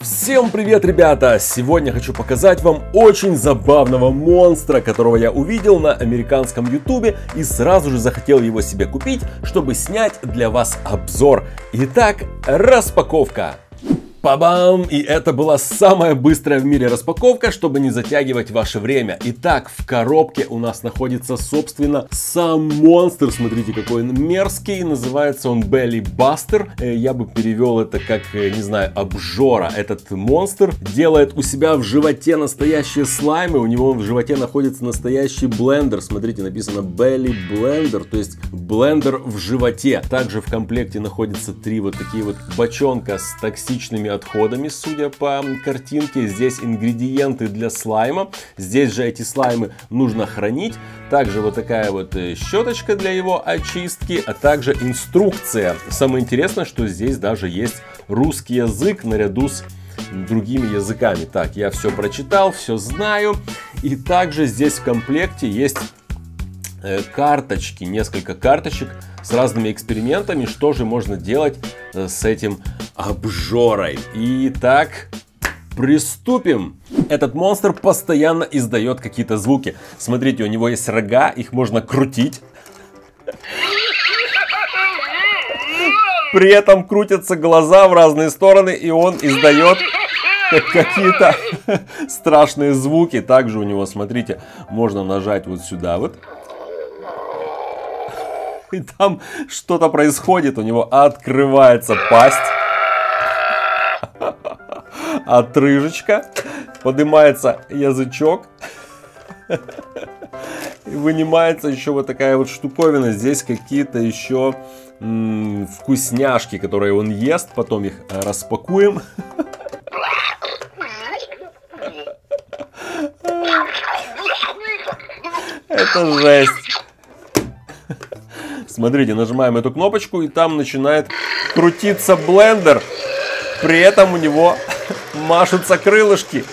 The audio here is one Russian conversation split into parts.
Всем привет, ребята! Сегодня хочу показать вам очень забавного монстра, которого я увидел на американском ютубе и сразу же захотел его себе купить, чтобы снять для вас обзор. Итак, распаковка! Па-бам! И это была самая быстрая в мире распаковка, чтобы не затягивать ваше время. Итак, в коробке у нас находится, собственно, сам монстр. Смотрите, какой он мерзкий. Называется он Belly Buster. Я бы перевел это как, не знаю, обжора. Этот монстр делает у себя в животе настоящие слаймы. У него в животе находится настоящий блендер. Смотрите, написано Belly Blender, то есть блендер в животе. Также в комплекте находится 3 вот такие вот бочонка с токсичными отходами, судя по картинке. Здесь ингредиенты для слайма. Здесь же эти слаймы нужно хранить. Также вот такая вот щеточка для его очистки, а также инструкция. Самое интересное, что здесь даже есть русский язык наряду с другими языками. Так, я все прочитал, все знаю. И также здесь в комплекте есть карточки, несколько карточек с разными экспериментами, что же можно делать с этим обжорой. Итак, приступим. Этот монстр постоянно издает какие-то звуки. Смотрите, у него есть рога, их можно крутить. При этом крутятся глаза в разные стороны, и он издает какие-то страшные звуки. Также у него, смотрите, можно нажать вот сюда вот. И там что-то происходит, у него открывается пасть, отрыжечка, поднимается язычок, и вынимается еще вот такая вот штуковина. Здесь какие-то еще вкусняшки, которые он ест, потом их распакуем. Это жесть. Смотрите, нажимаем эту кнопочку, и там начинает крутиться блендер. При этом у него машутся крылышки.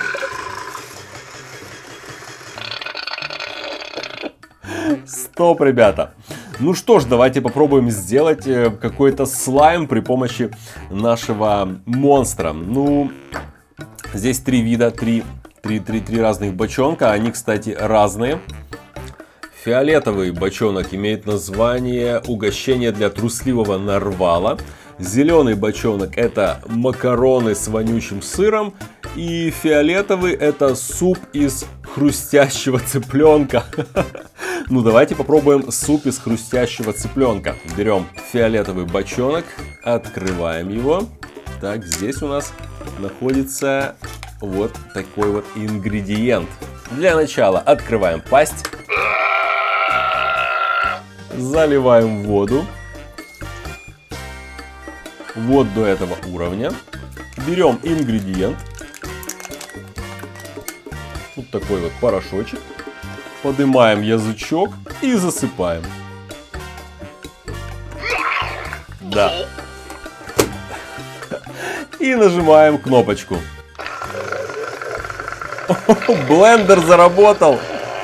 Стоп, ребята. Ну что ж, давайте попробуем сделать какой-то слайм при помощи нашего монстра. Ну, здесь 3 вида, 3 разных бочонка. Они, кстати, разные. Фиолетовый бочонок имеет название «Угощение для трусливого нарвала». Зеленый бочонок — это макароны с вонючим сыром. И фиолетовый — это суп из хрустящего цыпленка. Ну, давайте попробуем суп из хрустящего цыпленка. Берем фиолетовый бочонок, открываем его. Так, здесь у нас находится вот такой вот ингредиент. Для начала открываем пасть. Заливаем воду. Вот до этого уровня. Берем ингредиент. Вот такой вот порошочек. Поднимаем язычок и засыпаем. Да. И нажимаем кнопочку. Блендер заработал.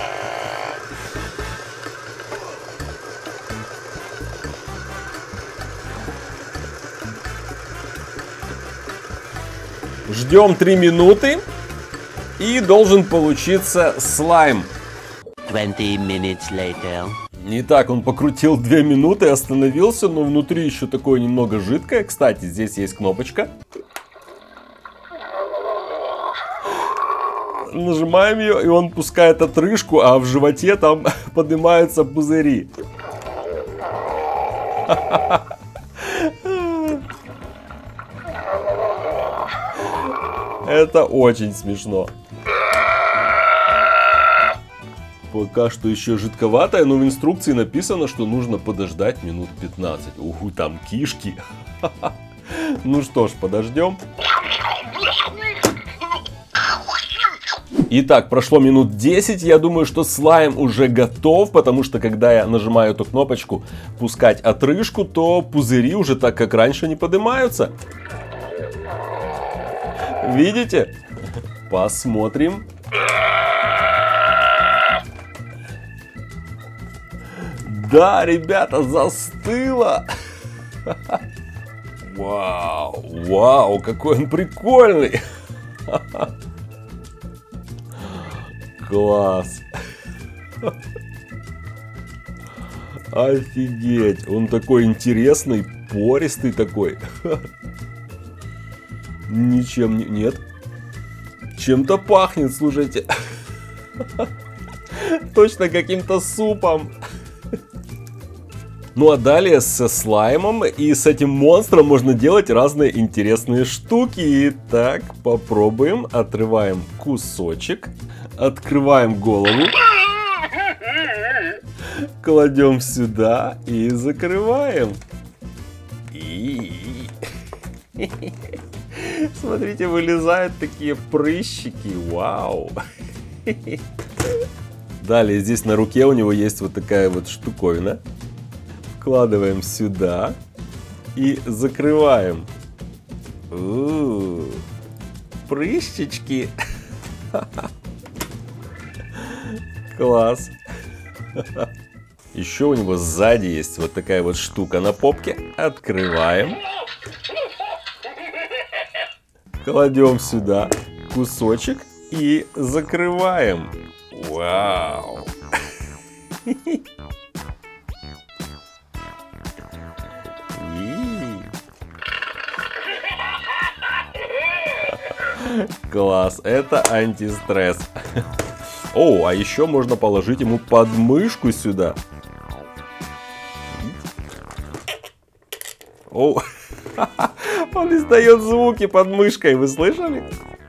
Ждем 3 минуты, и должен получиться слайм. 20 minutes later. Итак, он покрутил 2 минуты, остановился, но внутри еще такое немного жидкое. Кстати, здесь есть кнопочка. Нажимаем ее, и он пускает отрыжку, а в животе там поднимаются пузыри. Это очень смешно. Пока что еще жидковатое, но в инструкции написано, что нужно подождать минут 15. Уху, там кишки. Ну что ж, подождем. Итак, прошло минут 10. Я думаю, что слайм уже готов, потому что когда я нажимаю эту кнопочку «Пускать отрыжку», то пузыри уже так, как раньше, не поднимаются. Видите? Посмотрим. Да, ребята, застыло. Вау, вау, какой он прикольный. Класс. Офигеть, он такой интересный, пористый такой. Ничем не... Нет. Чем-то пахнет, слушайте. Точно каким-то супом. Ну а далее со слаймом и с этим монстром можно делать разные интересные штуки. Итак, попробуем. Отрываем кусочек. Открываем голову. Кладем сюда и закрываем. Смотрите, вылезают такие прыщики. Вау. Далее здесь на руке у него есть вот такая вот штуковина. Вкладываем сюда и закрываем. Прыщички. Класс. Еще у него сзади есть вот такая вот штука на попке. Открываем. Кладем сюда кусочек и закрываем. Вау. Класс, это антистресс. О, а еще можно положить ему подмышку сюда. О, он издает звуки под мышкой, вы слышали?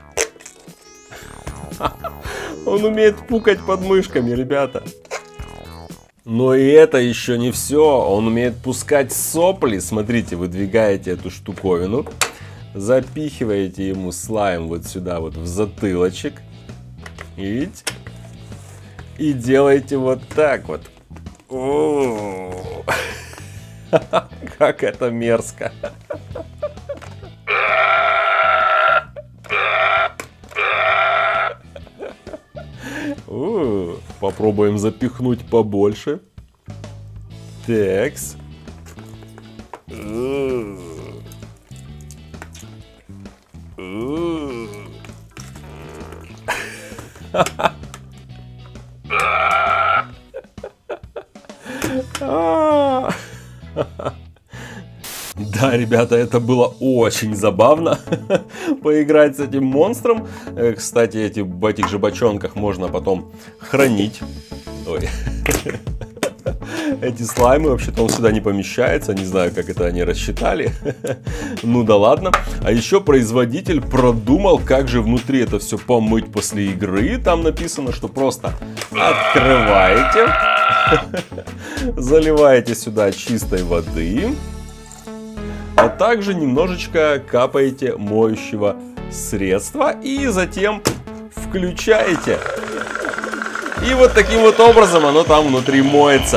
Он умеет пукать под мышками, ребята. Но и это еще не все. Он умеет пускать сопли. Смотрите, выдвигаете эту штуковину. Запихиваете ему слайм вот сюда, вот в затылочек. Видите? И делаете вот так вот. Как это мерзко. Попробуем запихнуть побольше. Такс. Да, ребята, это было очень забавно поиграть с этим монстром. Кстати, в этих же бочонках можно потом хранить. Ой. Эти слаймы, вообще-то он сюда не помещается. Не знаю, как это они рассчитали. Ну да ладно. А еще производитель продумал, как же внутри это все помыть после игры. Там написано, что просто открываете, заливаете сюда чистой воды, а также немножечко капаете моющего средства и затем включаете. И вот таким вот образом оно там внутри моется.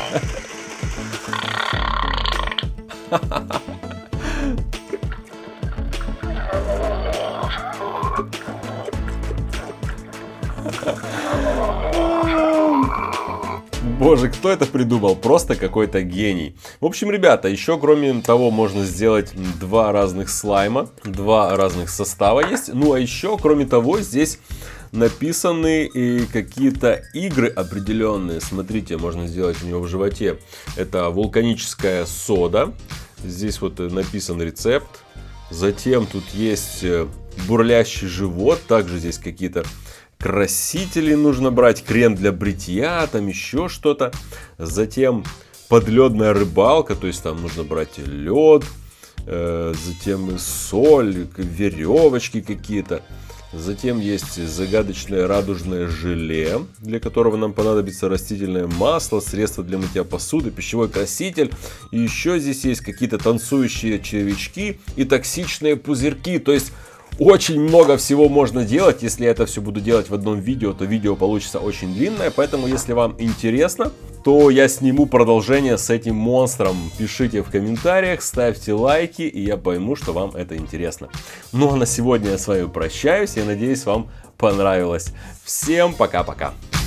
Боже, кто это придумал? Просто какой-то гений. В общем, ребята, еще кроме того можно сделать два разных слайма, два разных состава есть. Ну а еще, кроме того, здесь написаны и какие-то игры определенные. Смотрите, можно сделать у него в животе. Это вулканическая сода. Здесь вот написан рецепт. Затем тут есть бурлящий живот. Также здесь какие-то красители нужно брать. Крем для бритья, там еще что-то. Затем подледная рыбалка. То есть там нужно брать лед. Затем соль, веревочки какие-то. Затем есть загадочное радужное желе, для которого нам понадобится растительное масло, средство для мытья посуды, пищевой краситель. И еще здесь есть какие-то танцующие червячки и токсичные пузырьки. То есть очень много всего можно делать. Если я это все буду делать в одном видео, то видео получится очень длинное. Поэтому, если вам интересно, то я сниму продолжение с этим монстром. Пишите в комментариях, ставьте лайки, и я пойму, что вам это интересно. Ну а на сегодня я с вами прощаюсь. Я надеюсь, вам понравилось. Всем пока-пока.